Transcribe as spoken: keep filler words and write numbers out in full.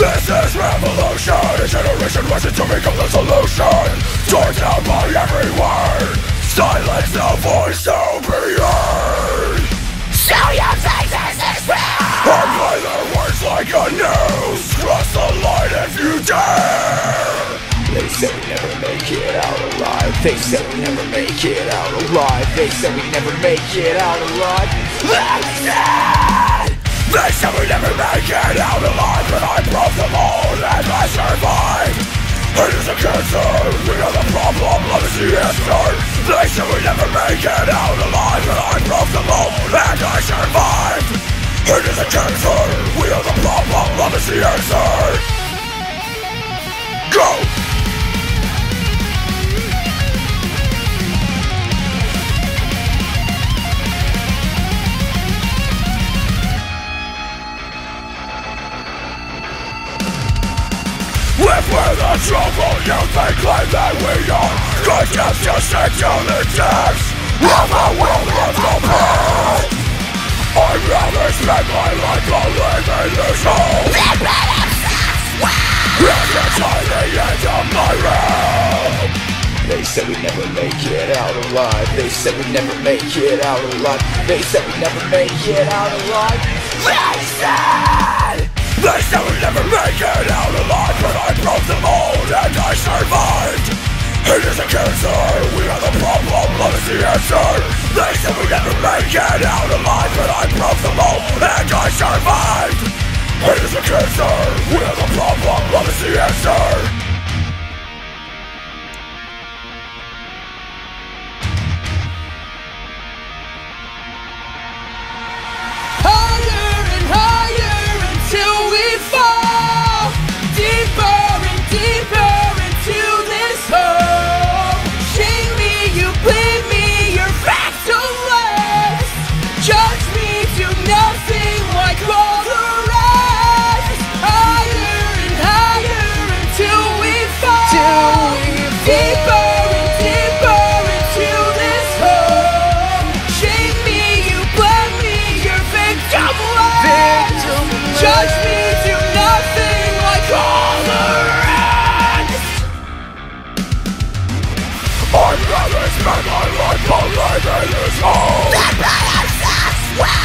This is revolution. A generation rushing to become the solution. Torn down by every word. Silence the voice to be heard. Show your faces is real. I play their words like a noose. Cross the line if you dare. They say we never make it out alive. They say we never make it out alive. They say we never make it out alive. They said we never make it out alive, but I broke the mold and I survived. It is a cancer, we are the problem, love is the answer. They said we never make it out alive, but I broke the mold and I survived. It is a cancer, we are the problem, love is the answer. Go! If we're the trouble, you may claim that we are. Cause just to stick to the text of a world with no path. I'd rather spend my life alive in this hole Than rid themselves well. It's the tiny end of my realm. They said we never make it out alive. They said we never make it out alive. They said we never make it out alive. They said They said we never make it out alive, but I broke the mold and I survived. It is a cancer, we are the problem, love is the answer. They said we never make it out alive, but I broke the mold and I survived. It is a cancer, we are the problem, love is the answer. I'd rather spend my life alive in this hole than rid themselves well.